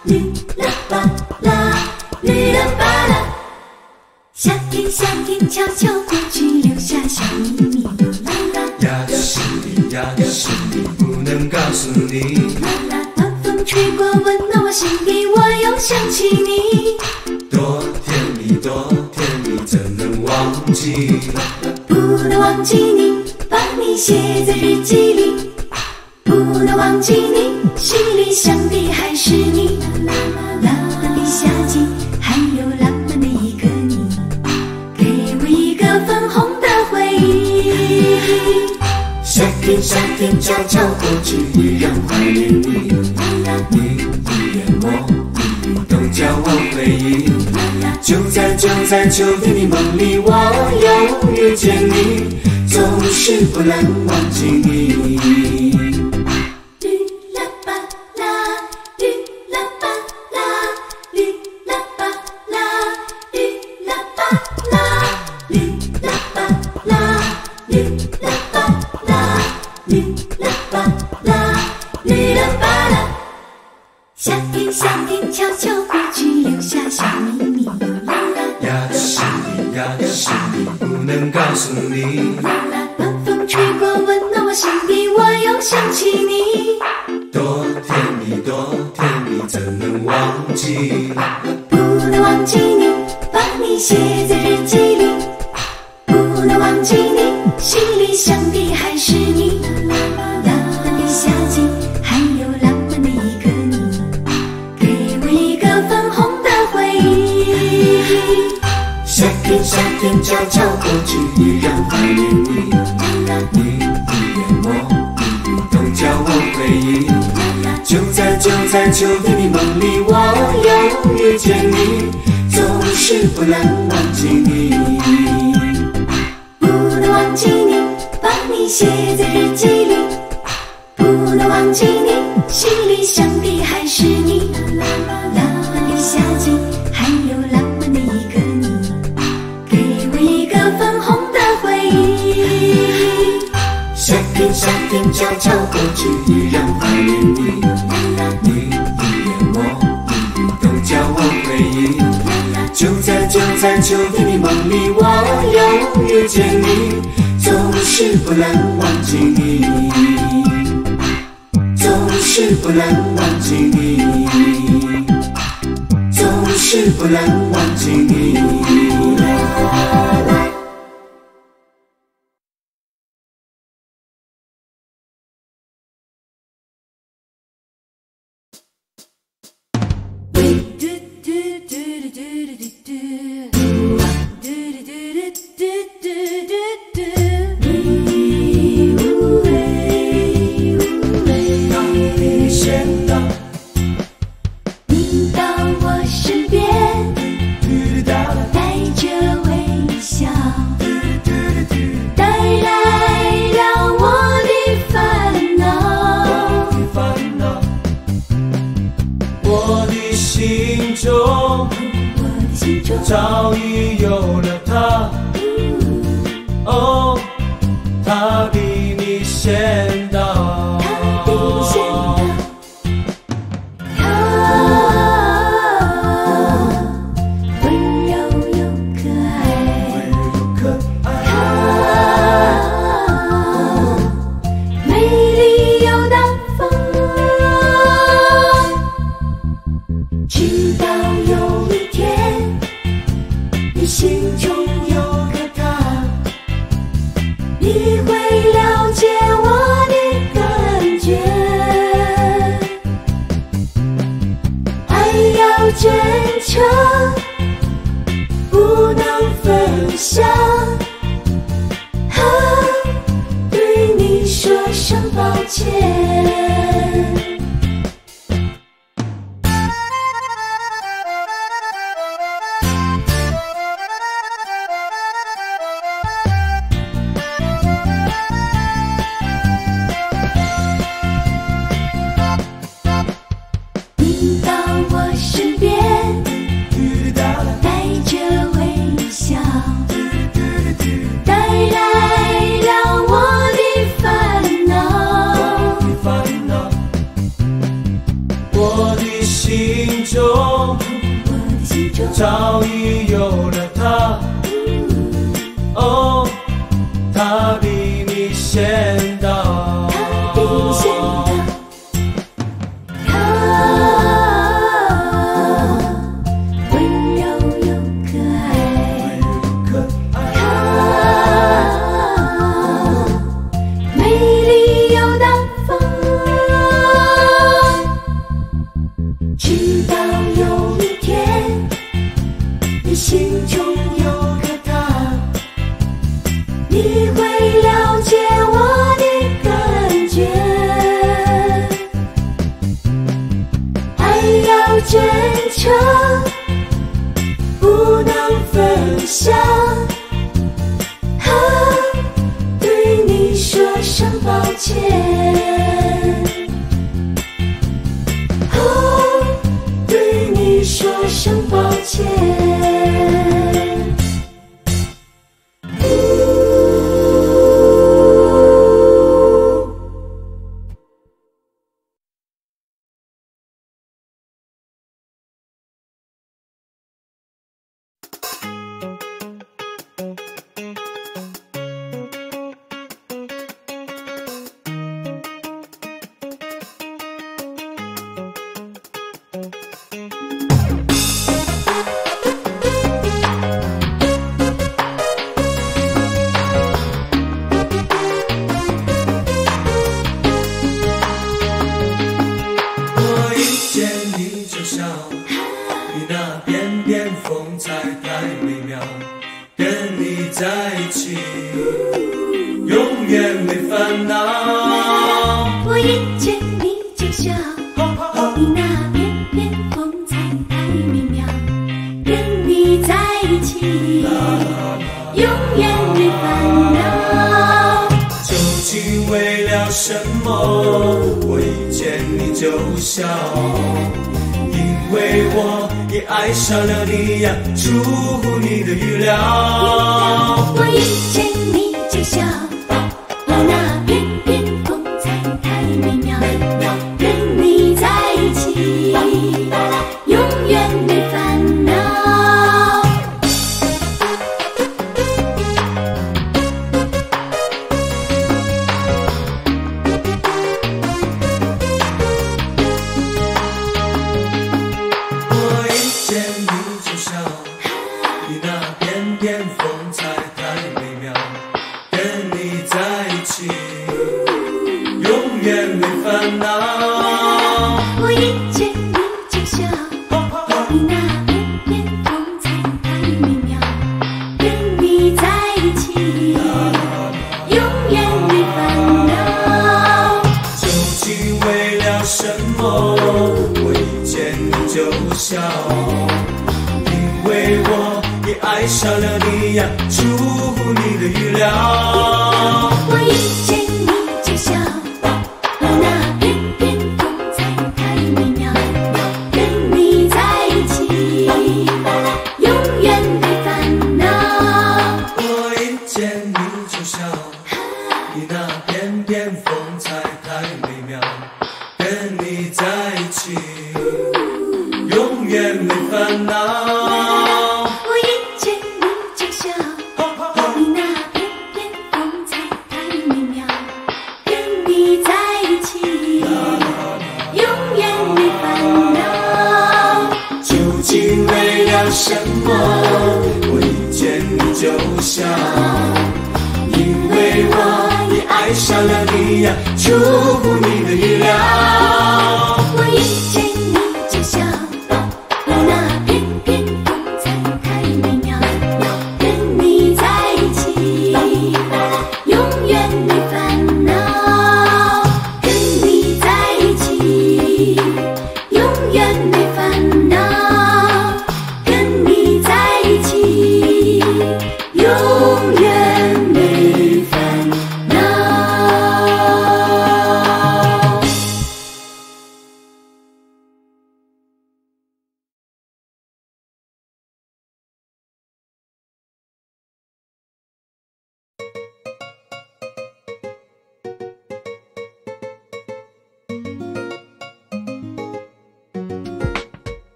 绿了吧啦，绿了吧啦。夏天夏天悄悄过去，留下小秘密。啦啦， 呀个是你呀个是你，不能告诉你。 啦啦，暖风吹过，温暖我心底，我又想起你。 多甜蜜多甜蜜，怎能忘记？ 不能忘记你，把你写在日记里。不能忘记你，心里想的还是你。浪漫的夏季，还有浪漫的一个你，给我一个粉红的回忆。 夏天夏天悄悄过去，依然怀念你。你一言我一语，都叫我回忆。就在秋天的梦里，我又遇见你，总是不能忘记你。 绿了吧啦，绿了吧啦，绿了吧啦，绿了吧啦，绿了吧啦，绿了吧啦，绿了吧啦，绿了吧啦。夏天夏天悄悄过去，留下小秘密。 呀个是你呀个是你，不能告诉你。 暖风吹过，温暖我心底，我又想起你。 多甜蜜多甜蜜，怎能忘记？ 不能忘记你，把你写在日记里。不能忘记你，心里想的还是你。浪漫的夏季，还有浪漫的一个你，给我一个粉红的回忆。 夏天夏天悄悄过去，依然怀念你。你一言我一语，都叫我回忆。就在秋天的梦里，我又遇见你，总是不能忘记你。 不能忘记你，把你写在日记里。不能忘记你，心里想的还是你。浪漫的夏季，还有浪漫的一个你，给我一个粉红的回忆。 夏天夏天悄悄过去，依然怀念你。你一言我一语，都叫我回忆。就在秋天的梦里，我又遇见你，总是不能忘记你，总是不能忘记你，总是不能忘记你。 你到我身边，带着微笑，带来了我的烦恼。 我的心中早已有了他，哦，他比你先到。 真诚不能分享，对你说声抱歉。你到我身边，带着微笑，带来了我的烦恼。 我的心心中早已有了他。哦，他比你先到。 他温柔又可爱，他美丽又大方，直到有一天，你心中有个他，你会了解我的感觉。爱要真诚，不能分享。对你说声抱歉。对你说声抱歉。 爱上了你呀，出乎你的预料。 我遇见你就笑，你那翩翩风采太美妙，跟你在一起，永远没烦恼。 爱上了你呀，出乎你的预料。 我遇见你就笑，你那翩翩风采太美妙，跟你在一起，永远没烦恼。 我遇见你就笑，你那翩翩风采太美妙，跟你在一起，永远没烦恼。什么？我遇见你就笑，因为我已爱上了你呀，出乎你的预料。 我遇见你就笑，你那翩翩风采太美妙，跟你在一起，永远没烦恼。跟你在一起，永远没烦恼。永远没烦恼。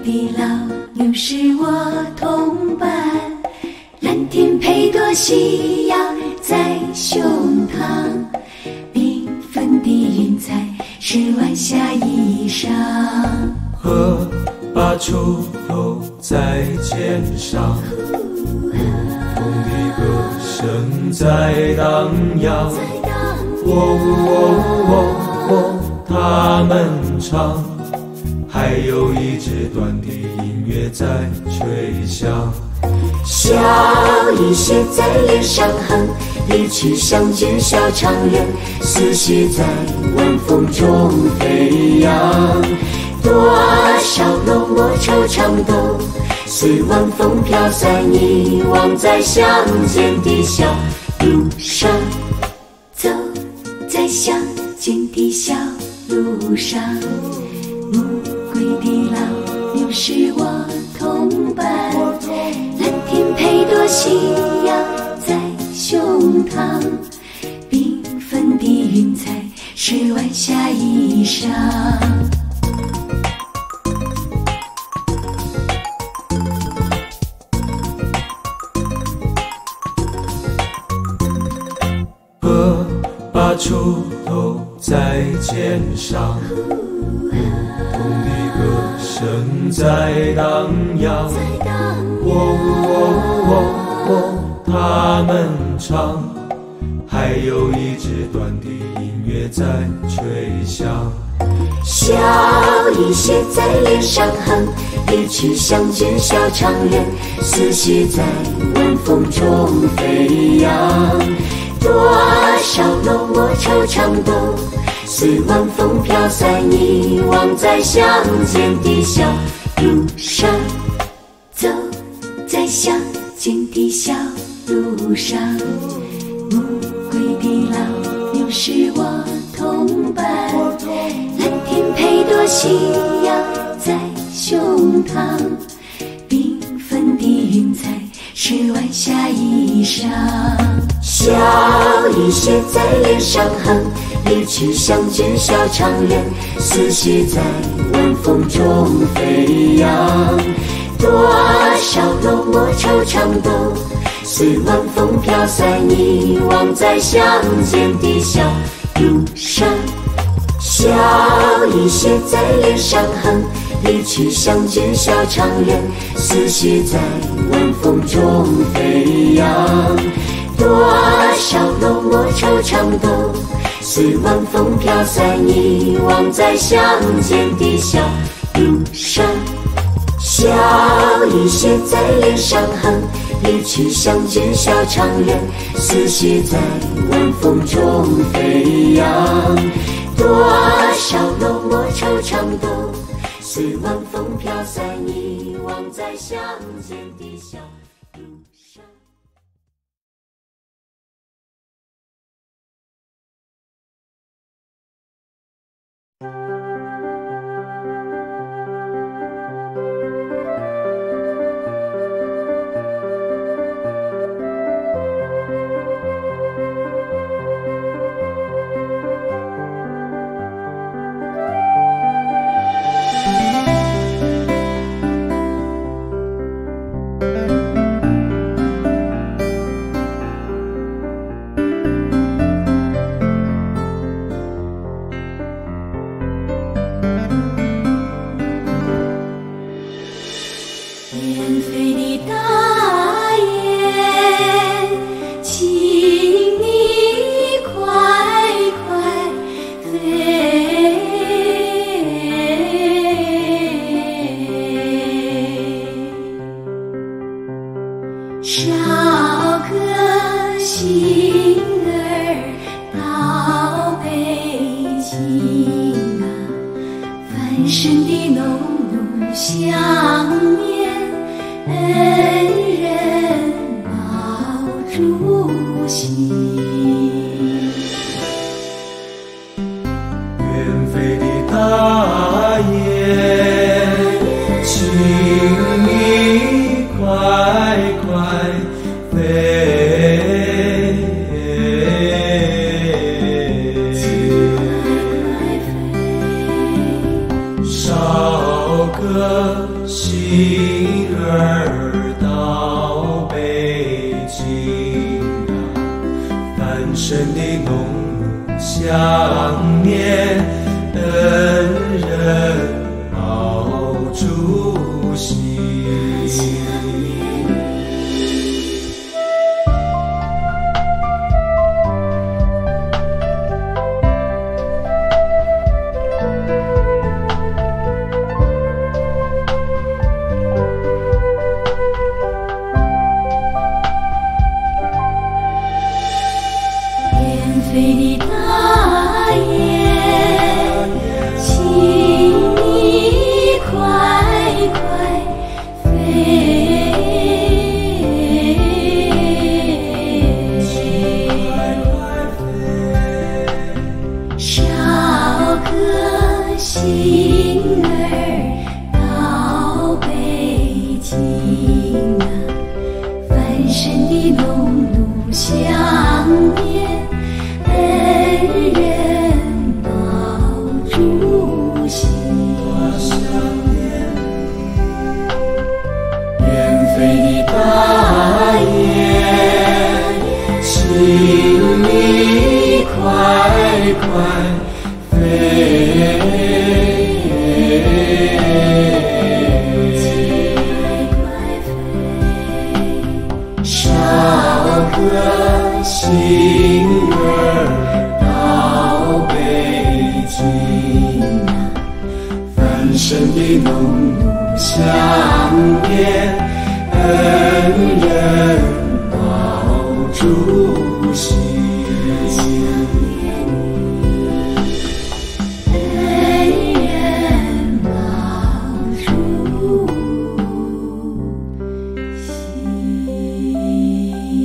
的老牛是我同伴，蓝天配朵夕阳在胸膛，缤纷的云彩是晚霞衣裳。 河把锄头在肩上，风的歌声在荡漾。他们唱，还有一支短的音乐在吹响。 笑意写在脸上哼，一曲乡间小唱人，思绪在晚风中飞扬。多少浓墨惆怅都随晚风飘散，遗忘在乡间的小路上。走在乡间的小路上，暮归的老牛是我同伴，蓝天配朵夕阳在胸膛，缤纷的云彩是晚霞衣裳。 河把锄头在肩上，风的歌声在荡漾。他们唱，还有一支短的音乐在吹响。 笑意写在脸上哼，一曲乡间小唱人，思绪在晚风中飞扬。多少浓墨惆怅都随晚风飘散，遗忘在乡间的小路上。走在乡间的小路上，暮归的老牛是我同伴，蓝天配朵夕阳在胸膛，缤纷的云彩是晚霞衣裳。笑意写在脸上哼，一曲乡间小唱人，思绪在晚风中飞扬。多少浓墨惆怅都随晚风飘散，遗忘在乡间的小路上。笑意写在脸上哼，一曲乡间小唱人，思绪在晚风中飞扬。多少浓墨惆怅都随晚风飘散，遗忘在乡间的小路上。笑意写在脸上哼，一曲乡间小唱人，思绪在晚风中飞扬。多少浓墨惆怅都随晚风飘散，遗忘在乡间的小路上。远飞的大雁，请你快快飞。捎个信儿到北京啊，翻身的农奴想念恩人毛主席。 远飞的大雁，请你快快飞。捎个信想念，恩人毛主席。 飞的大雁，请你快快飞，捎个信儿到北京啊，翻身的农奴相念。恩人毛主席，远飞的大雁，请你快快飞，捎个信儿到北京啊，翻身的农奴相念，恩人毛主席。恩人毛主席。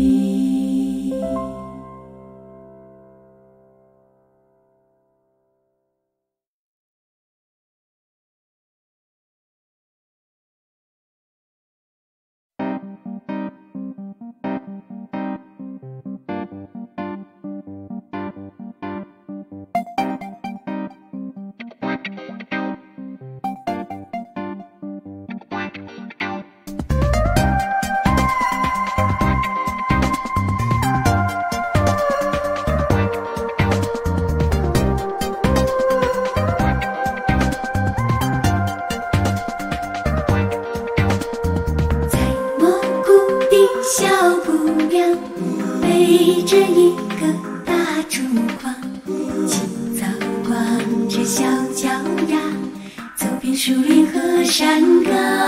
小姑娘背着一个大竹筐，清早光着小脚丫，走遍树林和山岗。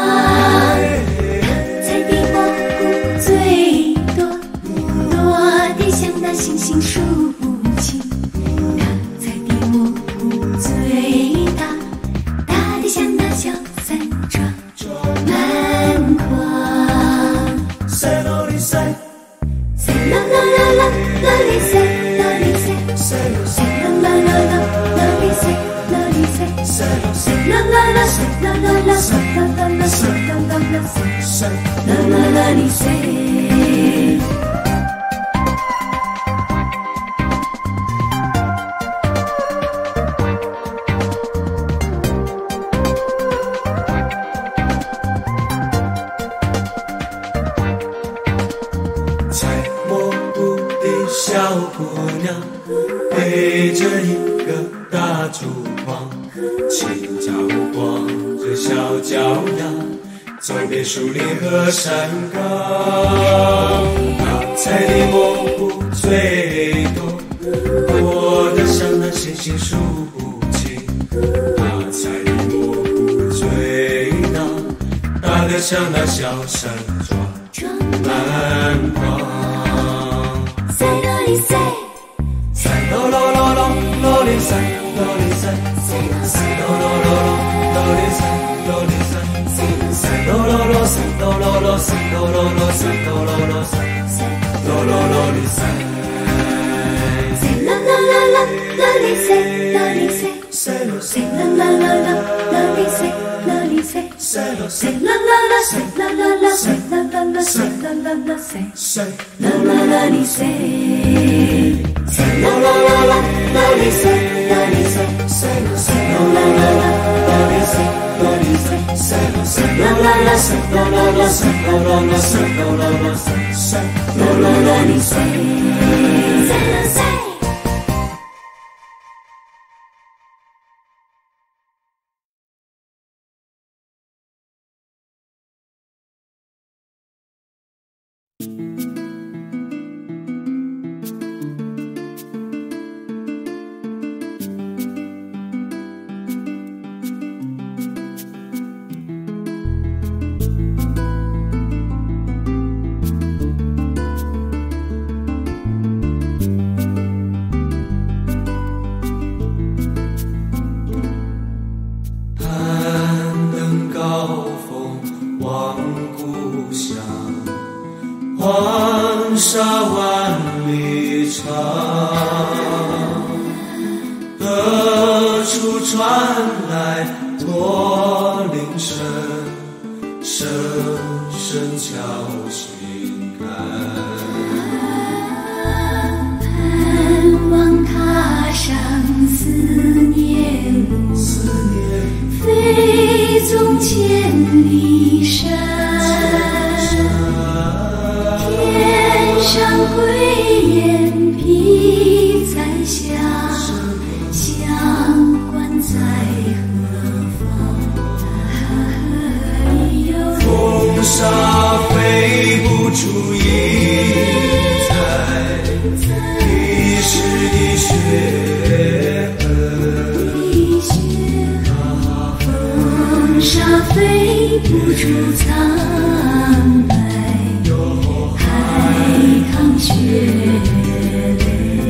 采的蘑菇最多，多得像那星星数不清。她采的蘑菇最大，大得像那小山庄满筐。 塞罗里塞， 塞啦啦啦啦啦哩塞啦哩塞，塞啦啦啦啦啦哩塞啦哩塞，塞啦啦啦塞啦啦啦塞啦啦啦塞啦啦啦塞，啦啦啦哩塞。 采蘑菇的小姑娘背着一个大竹筐，清早光着小脚丫，走遍树林和山岗。她采的蘑菇最多，多得像那星星数不清。她采的蘑菇最大，大得像那小山庄满筐。 塞罗里塞， 塞罗罗罗罗罗里塞罗里塞，塞罗罗罗罗罗里塞罗里塞，塞罗罗罗塞罗罗罗塞罗罗罗塞罗罗罗塞，罗罗罗里塞。 塞啦啦啦啦啦哩塞啦哩塞，塞啦啦啦啦啦哩塞啦哩塞，塞啦啦啦塞啦啦啦塞啦啦啦塞啦啦啦塞，啦啦啦哩塞。塞啦啦啦啦啦哩塞啦哩塞，塞啦啦啦啦啦哩塞啦哩塞，塞啦啦啦塞啦啦啦塞啦啦啦塞啦啦啦塞，啦啦啦哩塞。塞啦塞。 黄沙万里长，何处传来驼铃声？声声敲心坎。 盼望踏上思念路，飞纵千里山。天上归雁披彩霞，乡关在何方？ 风沙飞不出一载，历史的血痕。 风沙飞不出苍白，海棠血泪。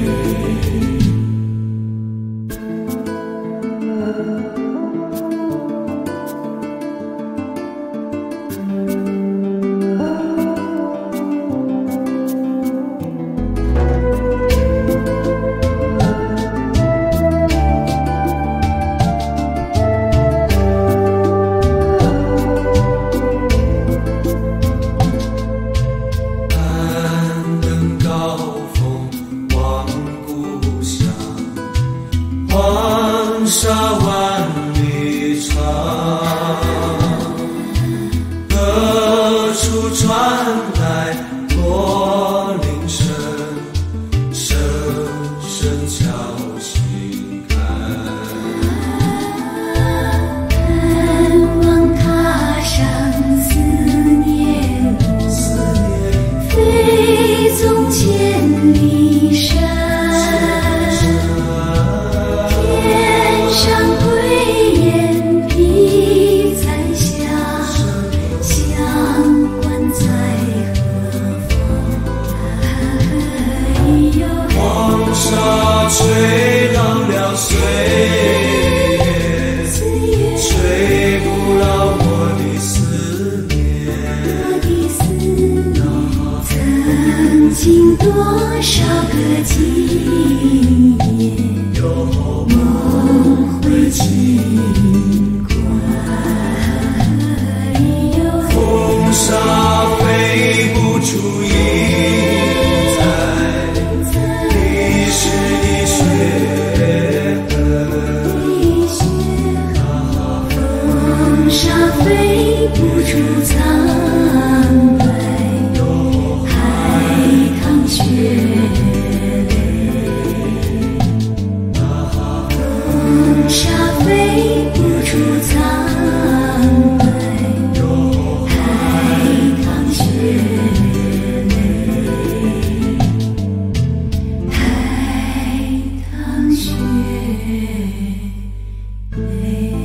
黄沙万里长，何处传来驼铃声？声声敲心坎。 盼望踏上思念路，飞纵千里山。上归雁披彩霞，乡关在何方？ 黄沙吹绕了岁月，吹不了我的思念。 曾经多少个今夜，梦回尽关。 风沙飞不出一载，历史的血痕。 风沙飞不出苍白，海棠血泪。风沙飞不出苍白，海棠血泪，海棠血泪。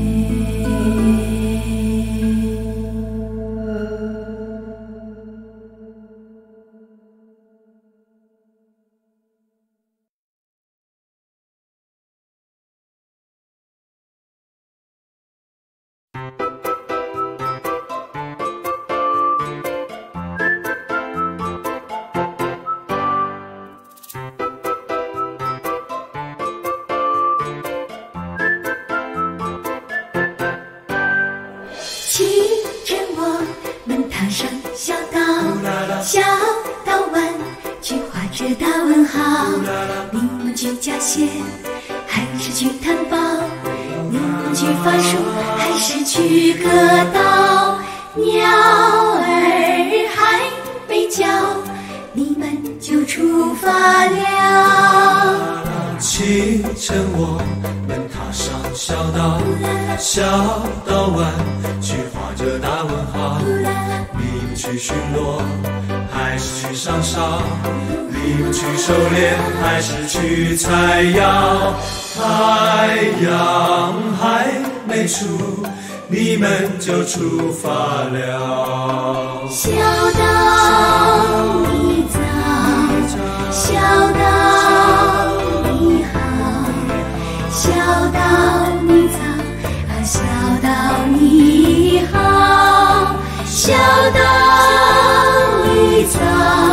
清晨我们踏上小岛，小岛湾去画着大问号。你们去加鞋，还是去探宝？你们去伐树，还是去割稻？鸟儿还没叫，你们就出发了。 清晨我们踏上小岛，小岛湾去画着大问号。你们去巡逻，还是去上哨？你们去狩猎，还是去采药？太阳还没出，你们就出发了。 小岛你早，小岛你好，小岛你早啊，小岛你好，小岛你早。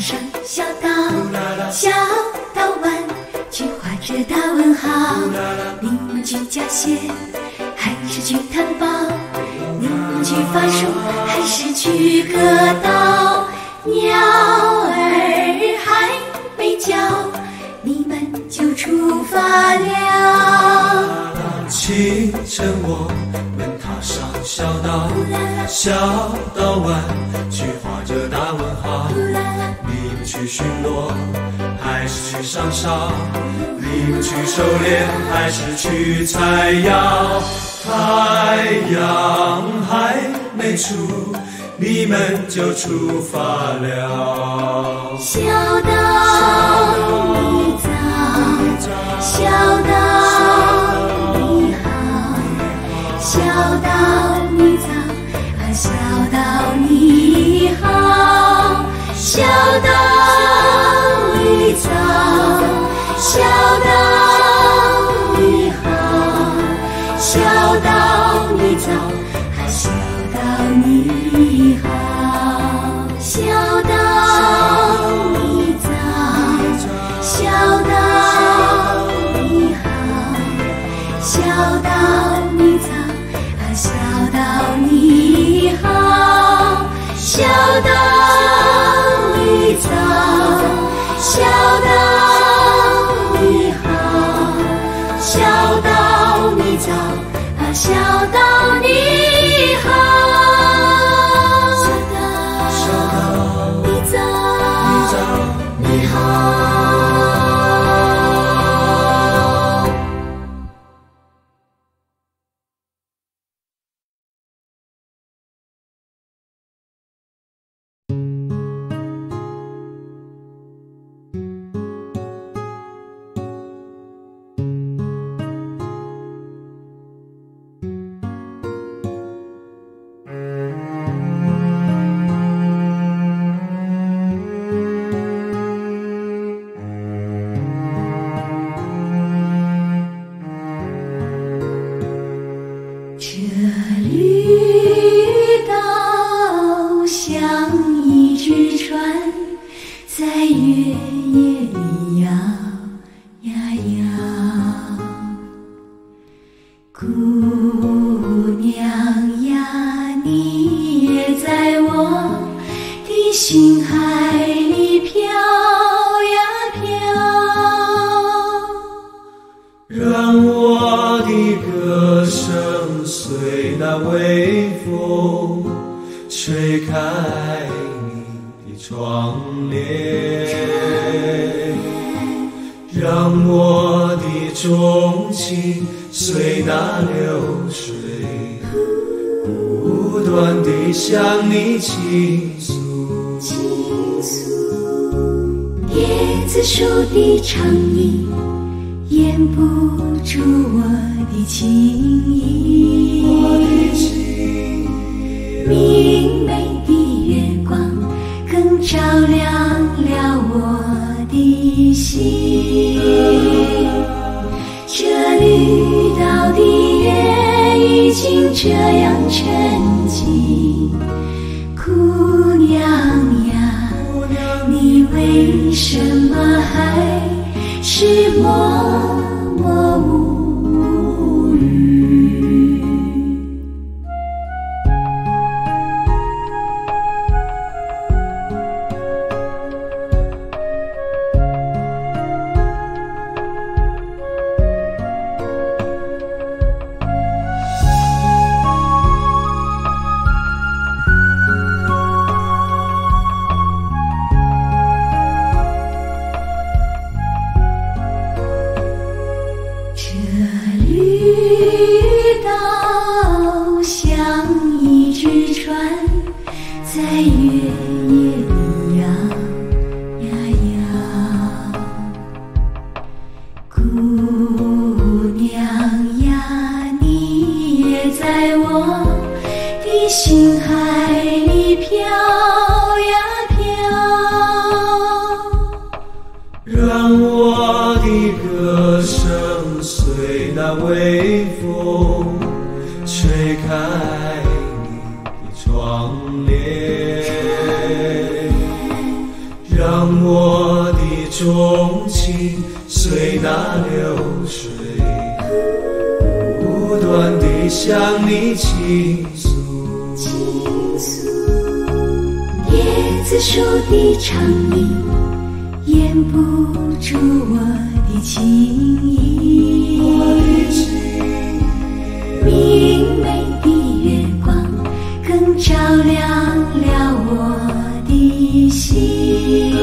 上小岛，小岛湾去画着大问号。你们去加鞋，还是去探宝？你们去发书，还是去歌岛？鸟儿还没叫，你们就出发了。 清晨我们踏上小岛，小岛湾去画着大问号。你们去巡逻，还是去上哨？你们去狩猎，还是去采药？太阳还没出，你们就出发了。 小岛你早，小岛你好，小岛你早啊，小岛你好，小岛你早，小岛你好，小岛你早啊，小岛你好，小岛你早，小岛你好，小岛你早啊，小岛你好，小岛你早，小岛你好，小岛你早啊，小岛你好。你好。 向你倾诉， 叶子树的长影掩不住我的情意，明媚的月光更照亮了我的心。这绿岛的夜已经这样沉静，姑娘呀，你为什么还是默默无语？ 吹开你的窗帘。 钟情随那流水，不断地向你倾诉。 叶子树的长影掩不住我的情意，明媚的月光更照亮了我的心。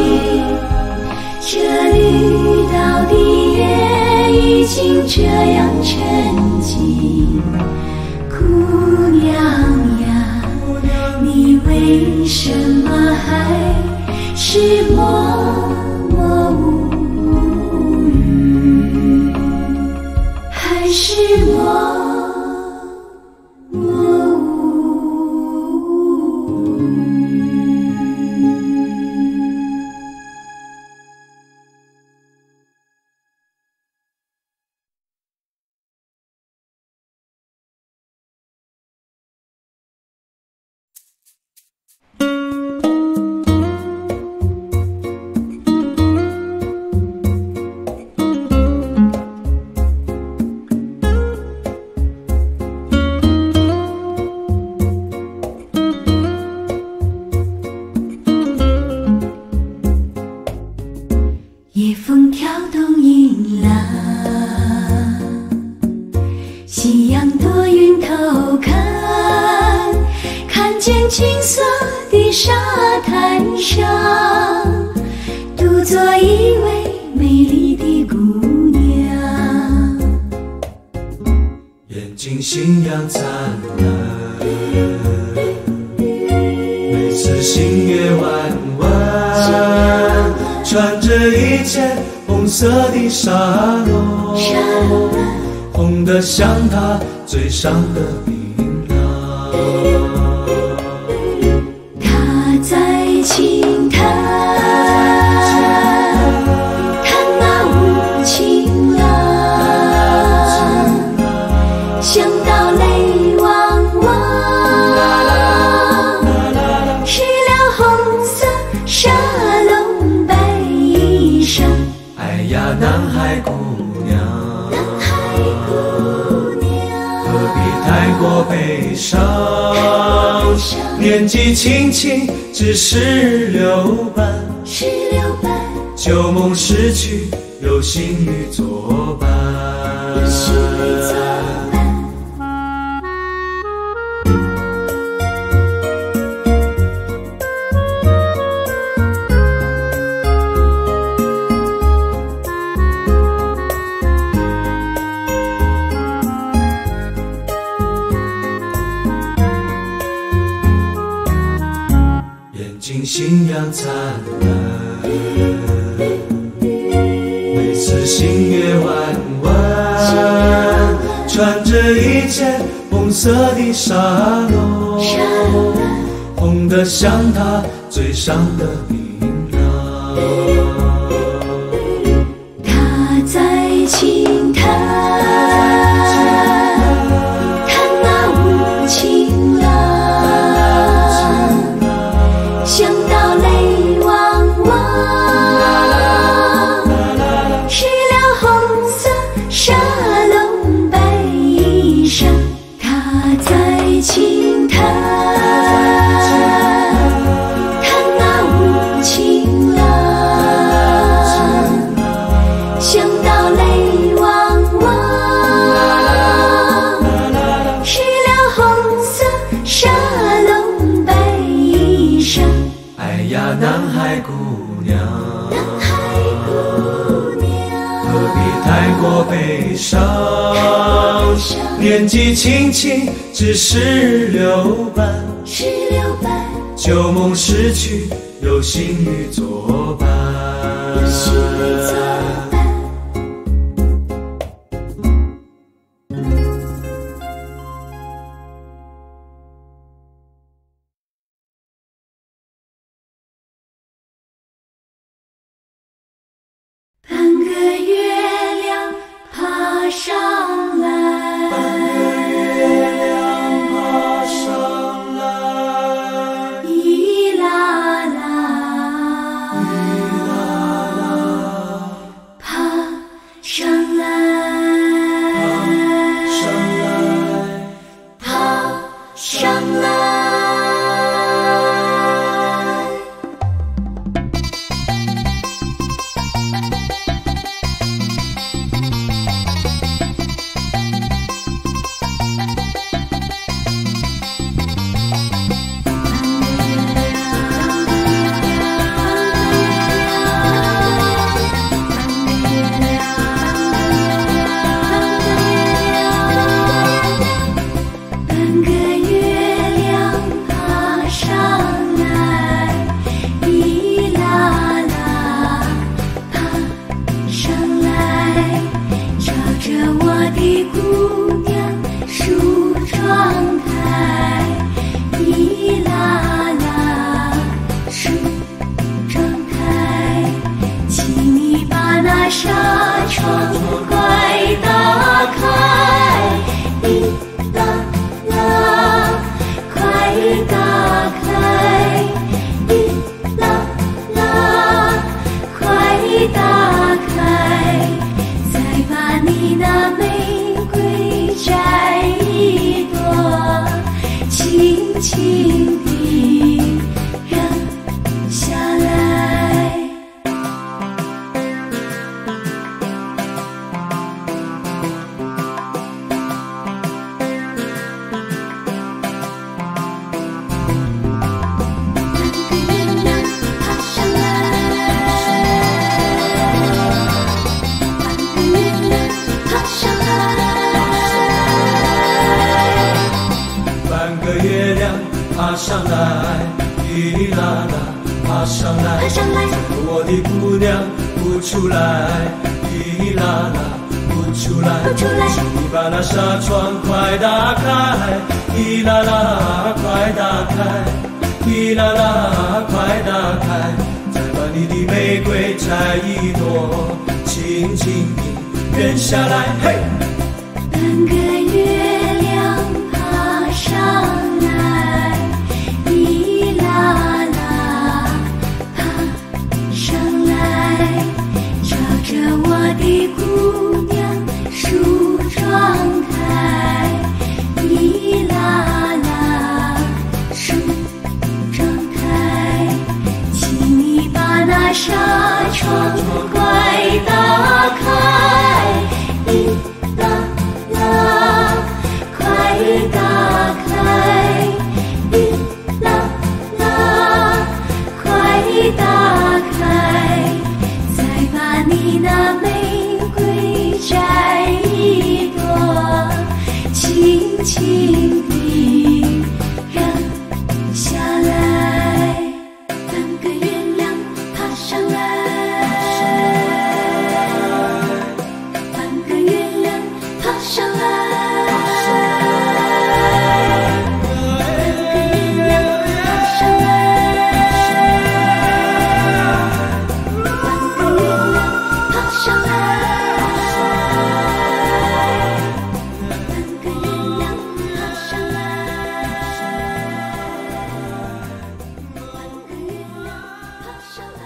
这绿岛的月已经这样沉静，姑娘呀，你为什么还是默默无语，还是默默无语？夜风挑动银浪，夕阳躲云偷看，看见金色的沙滩上，独坐一位美丽的姑娘， 眼睛星阳灿烂，每次星月弯弯，穿着一件红色的纱笼，红得像她嘴上的槟榔。 她在轻弹，弹那无情郎，想到泪汪汪，湿了红色纱笼白衣裳。 哎呀，南海姑娘，何必太过悲伤？年纪轻轻只16般，旧梦逝去，有新侣作伴。眼睛星阳灿烂，每次星月弯弯，穿着一件红色的纱笼，红得像她嘴上的槟榔。 她在轻弹，弹那无情郎，想到泪汪汪，湿了红色纱笼白衣裳。她在轻弹，弹那无情郎，想到泪汪汪，湿了红色纱笼白衣裳。 哎呀，南海姑娘，何必太过悲伤？年纪轻轻只16般，旧梦逝去，有新侣作伴。 半个月亮爬上来，啦啦， 那纱窗快打开，哩啦啦，快打开，哩啦啦，快打开，再把你那玫瑰摘一朵，轻轻地扔下来。 半个月亮爬上来，哩哩啦啦爬上来， 爬上来， 我的姑娘不出来，哩哩啦啦不出来， 不出来， 请你把那纱窗快打开，哩啦啦快打开，哩啦啦快打开，再把你的玫瑰摘一朵，轻轻地扔下来，嘿。 半个月亮爬上来，哩啦啦爬上来，照着我的姑娘梳妆台，哩啦啦梳妆台，请你把那纱窗快打开，哩啦啦，快打开，哩啦啦，快打开，再把你那玫瑰摘一朵，轻轻地扔下来。半个月亮爬上来，半个月亮爬上来，半个月亮爬上来，半个月亮爬上来，半个月亮爬上来，半个月亮爬上来。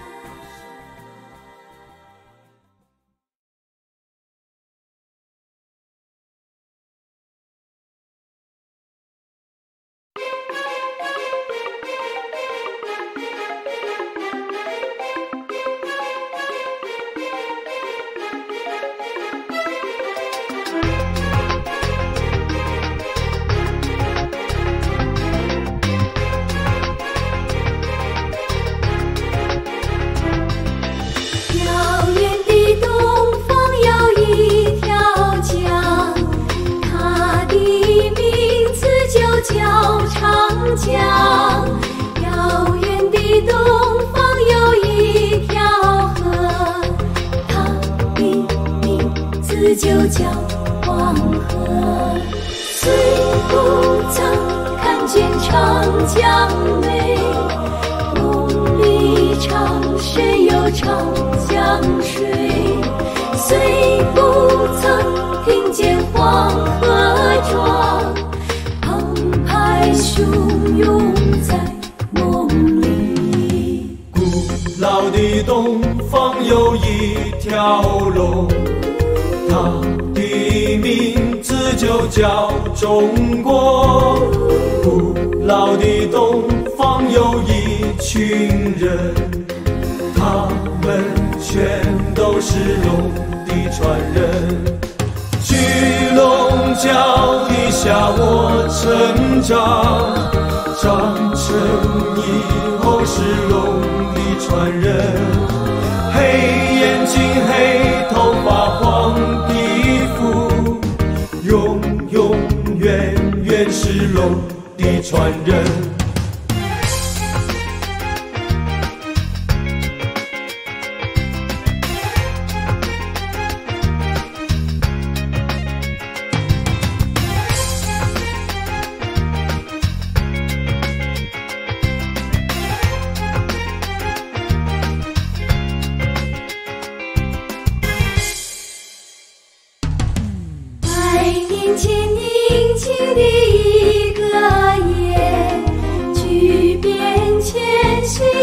遥远的东方有一条江，它的名字就叫长江。遥远的东方有一条河，它的名字就叫黄河。虽不曾看见长江美，梦里常深有长江水，虽不曾听见黄河壮，澎湃汹涌在梦里。 古老的东方有一条龙，它的名字就叫中国。古老的东方有一群人，他们全都是龙的传人。巨龙脚底下我成长，长成以后是龙的传人。黑眼睛黑头发黄皮肤，永永远远是龙的传人。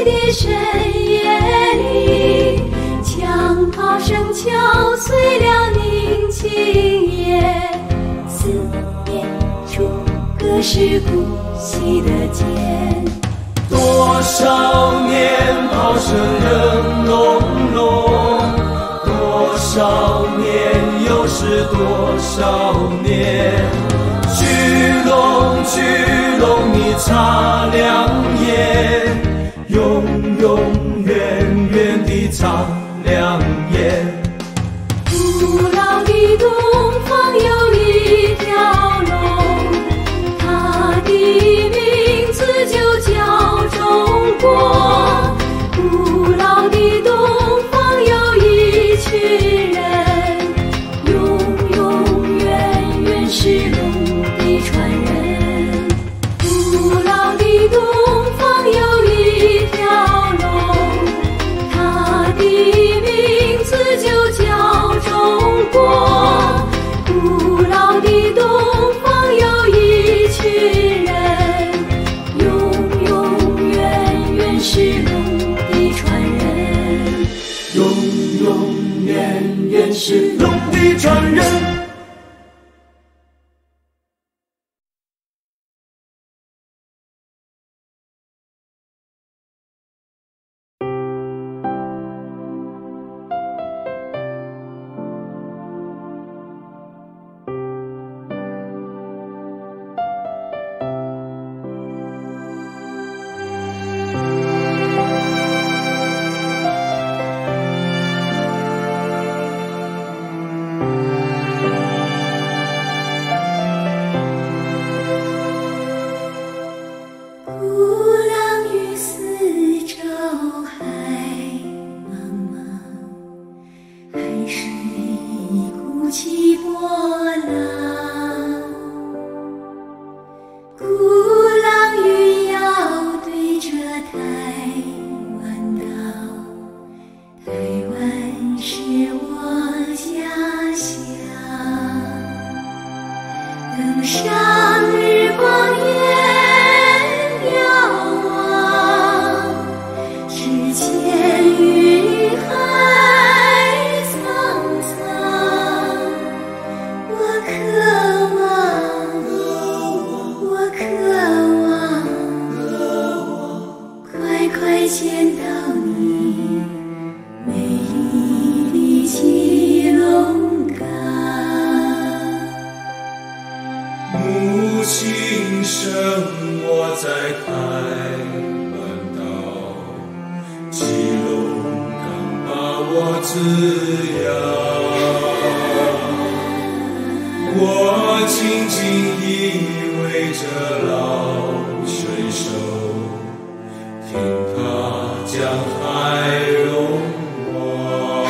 的深夜里，枪炮声敲碎了宁静夜，思念出各式孤寂的肩。 多少年炮声仍隆隆，多少年又是多少年。聚拢聚拢你擦亮眼，永永远远地擦亮眼。 古老的东方有一条龙，它的名字就叫中国。古老的东方有一群人，永永远远是龙的传人。古老的东方有一条龙，它的名字就叫中国。古老的东方有一群人，永永远远是龙的传人。 永永远远是龙的传人。 鼓浪屿四周海茫茫，海水鼓起波浪。鼓浪屿要对着台湾岛，台湾是我家乡。登上日光岩遥望，只见云海苍苍。我渴望，快快见到你美丽的基隆港。 母亲生我在台湾岛，基隆港把我滋养。我紧紧依偎着老水手，听他讲海龙王，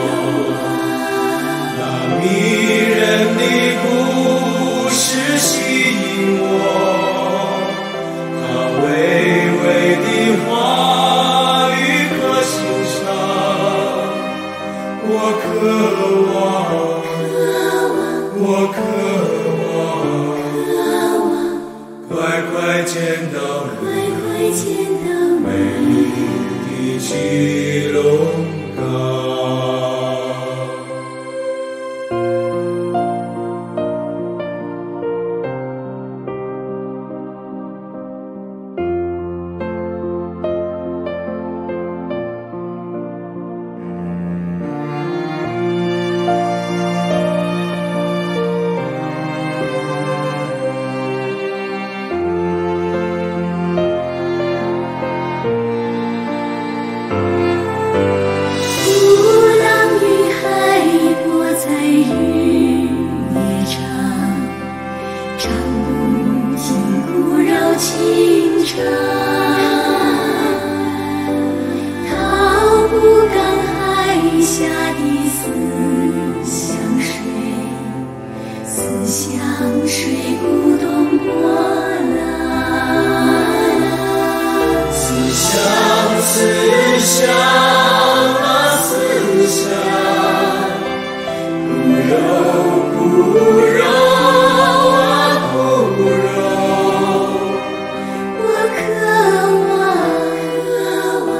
那迷人的故事吸引我，他娓娓的话语可欣赏。我渴望，我渴望，快快见到你美丽的基隆港。 鼓浪屿海波在日夜长，唱不尽古绕情长。滔不港海下的思乡水鼓动波浪。 思乡啊思乡，骨肉啊骨肉。 我渴望，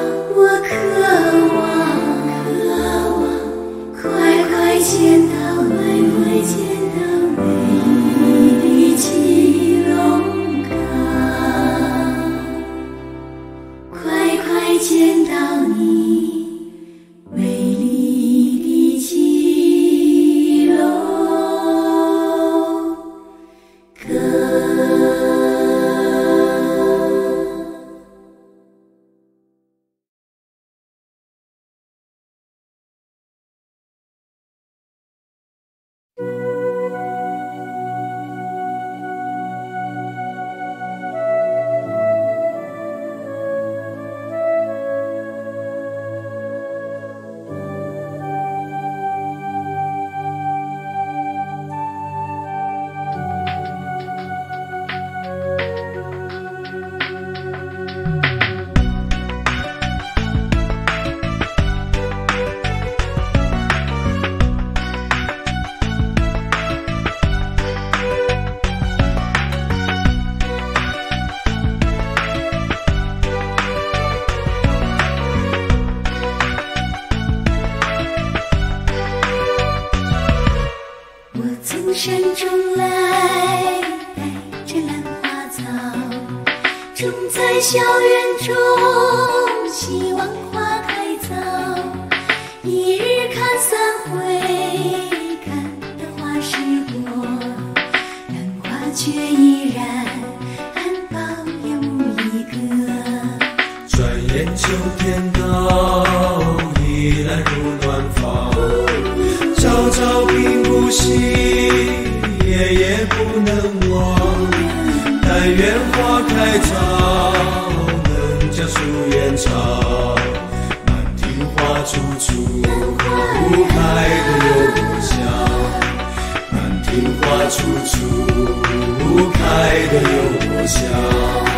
见到你美丽的基隆河。从山中来，带着兰花草，种在校园中，希望花开早。一日看三回，看得花时过，兰花却依然含苞有一个。 转眼秋天到，已来如暖风，朝朝并不息，夜夜不能忘。但愿花开早，能将树延长。满庭花处处开得有多香，满庭花处处开得有多香。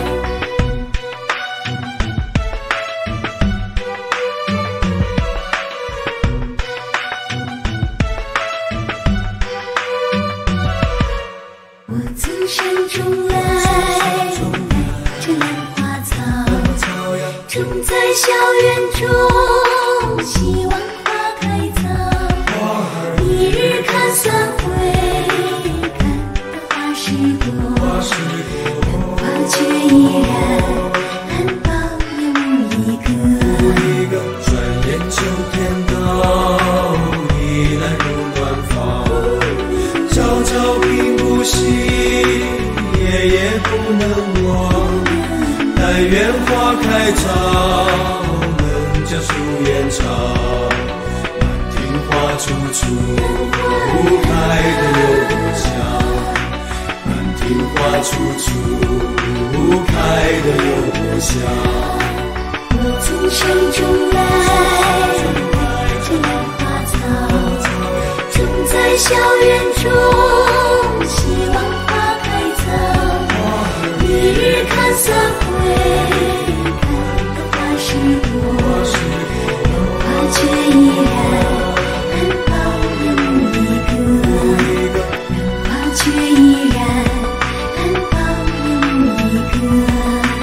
从山中来，带着兰花草，种在校园中，希望花开早。一日看三回，看得花时过，兰花却依然含苞有一个。 转眼秋天到，已来如暖风，朝朝并不息，夜夜不能忘。但愿花开早，能将树延长。满庭花处处开得有多香，满庭花处处开得有多香。 我从山中来，带着兰花草，种在校园中，希望花开早。一日看三回，看得花时过，兰花却依然含苞有一个。兰花却依然含苞有一个。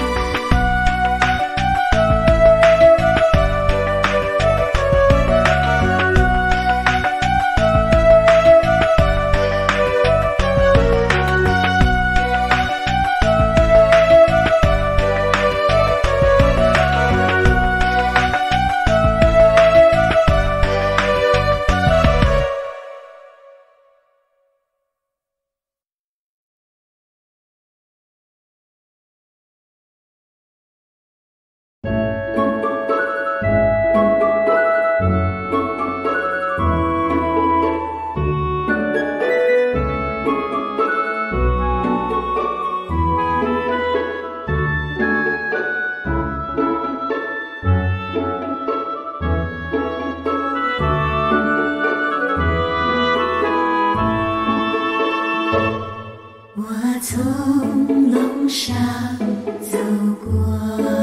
从龙上走过，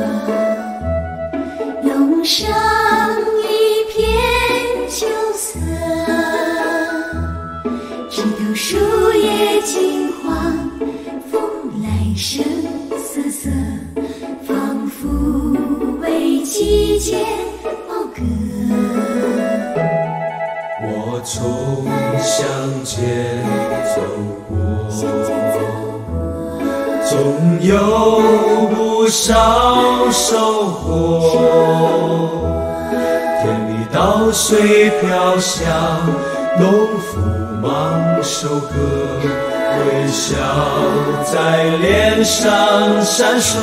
龙上一片秋色，枝头树叶金黄，风来声瑟瑟，仿佛为季节讴歌。 我从乡间走过，总有不少收获。 稻穗飘香，农夫忙收割，微笑在脸上闪烁。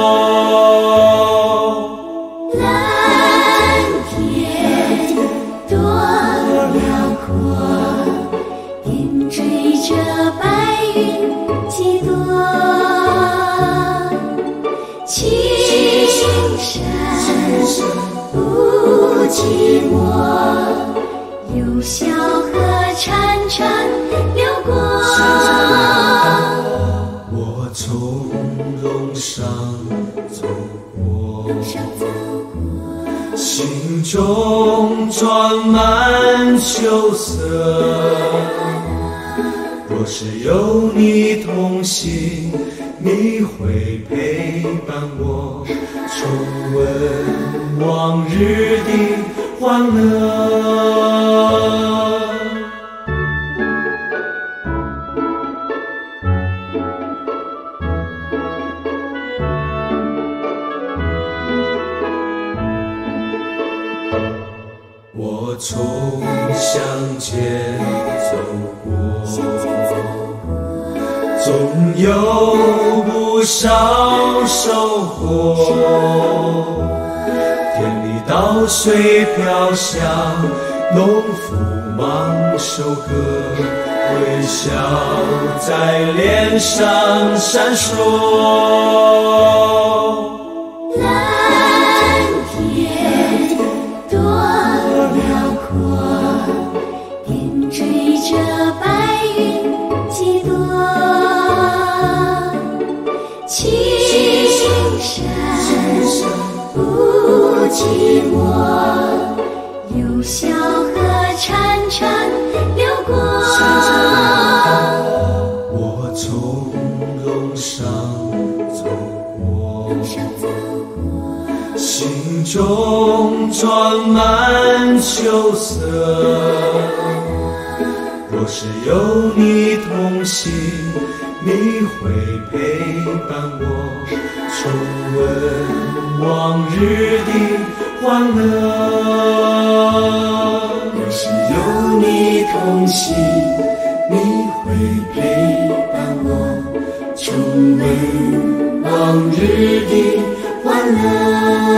蓝天多辽阔，点缀着白云几朵。青山不寂寞，有小河潺潺流过。 我从路上走过，心中装满秋色。若是有你同行，你会陪伴我，重温往日的欢乐。我从乡间走过，总有不少收获。田里稻穗飘香，农夫忙收割，微笑在脸上闪烁。 蓝天多辽阔，点缀着白云几朵。青山不寂寞，有小河潺潺流过。 我从路上走过，心中装满秋色。若是有你同行，你会陪伴我，重温往日的欢乐。若是有你同行，你会陪伴我，重温往日的欢乐。